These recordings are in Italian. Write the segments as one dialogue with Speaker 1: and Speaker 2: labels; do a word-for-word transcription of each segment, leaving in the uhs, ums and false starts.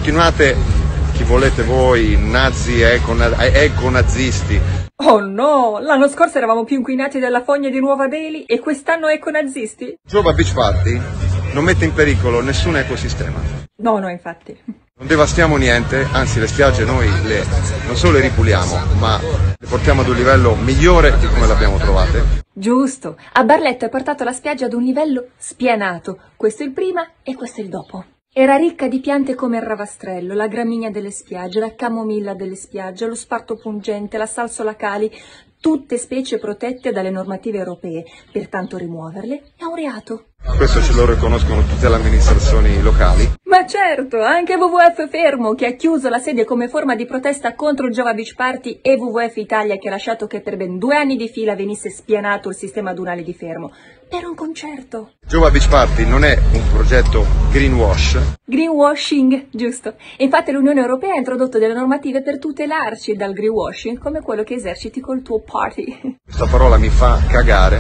Speaker 1: continuate, chi volete voi, nazi, eco-nazisti.
Speaker 2: Oh no, l'anno scorso eravamo più inquinati dalla fogna di Nuova Delhi e quest'anno eco-nazisti?
Speaker 1: Giova Beach Party non mette in pericolo nessun ecosistema.
Speaker 2: No, no, infatti.
Speaker 1: Non devastiamo niente, anzi le spiagge noi le, non solo le ripuliamo, ma le portiamo ad un livello migliore di come le abbiamo trovate.
Speaker 2: Giusto, a Barletta hai portato la spiaggia ad un livello spianato, questo è il prima e questo è il dopo. Era ricca di piante come il ravastrello, la gramigna delle spiagge, la camomilla delle spiagge, lo sparto pungente, la salsola cali, tutte specie protette dalle normative europee, pertanto rimuoverle è un reato.
Speaker 1: Questo ce lo riconoscono tutte le amministrazioni locali.
Speaker 2: Ma certo, anche W W F Fermo, che ha chiuso la sede come forma di protesta contro il Giova Beach Party, e W W F Italia, che ha lasciato che per ben due anni di fila venisse spianato il sistema dunale di Fermo, per un concerto.
Speaker 1: Giova Beach Party non è un progetto greenwash.
Speaker 2: Greenwashing, giusto. Infatti l'Unione Europea ha introdotto delle normative per tutelarci dal greenwashing, come quello che eserciti col tuo party.
Speaker 1: Questa parola mi fa cagare.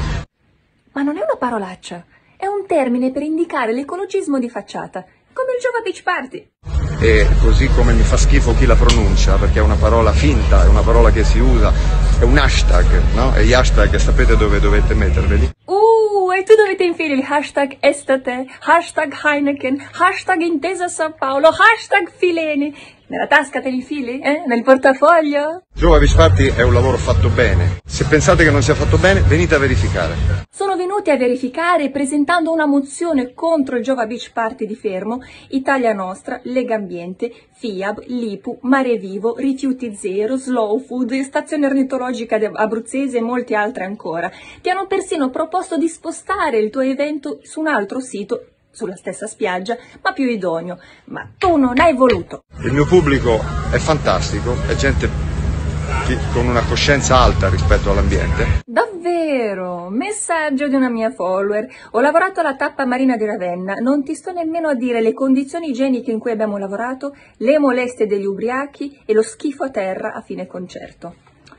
Speaker 2: Ma non è una parolaccia. È un termine per indicare l'ecologismo di facciata, come il Giova Beach Party.
Speaker 1: E così come mi fa schifo chi la pronuncia, perché è una parola finta, è una parola che si usa, è un hashtag, no? E gli hashtag sapete dove dovete metterveli?
Speaker 2: Uh, e tu dove ti infili il hashtag estate, hashtag Heineken, hashtag Intesa San Paolo, hashtag Fileni? Nella tasca te li infili? Eh? Nel portafoglio?
Speaker 1: Giova Beach Party è un lavoro fatto bene. Se pensate che non sia fatto bene, venite a verificare.
Speaker 2: Sono venuti a verificare presentando una mozione contro il Giova Beach Party di Fermo, Italia Nostra, Lega Ambiente, FIAB, Lipu, Mare Vivo, Rifiuti Zero, Slow Food, Stazione Ornitologica Abruzzese e molte altre ancora. Ti hanno persino proposto di spostare il tuo evento su un altro sito, sulla stessa spiaggia, ma più idoneo. Ma tu non hai voluto.
Speaker 1: Il mio pubblico è fantastico, è gente che, con una coscienza alta rispetto all'ambiente.
Speaker 2: Davvero? Messaggio di una mia follower. Ho lavorato alla tappa marina di Ravenna, non ti sto nemmeno a dire le condizioni igieniche in cui abbiamo lavorato, le molestie degli ubriachi e lo schifo a terra a fine concerto.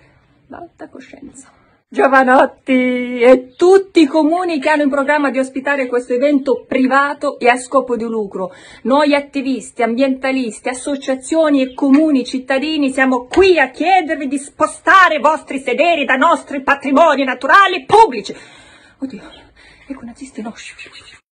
Speaker 2: D'alta coscienza. Giovanotti e tutti i comuni che hanno in programma di ospitare questo evento privato e a scopo di lucro. Noi attivisti, ambientalisti, associazioni e comuni cittadini siamo qui a chiedervi di spostare i vostri sederi da nostri patrimoni naturali pubblici. Oddio, ecco nazisti no.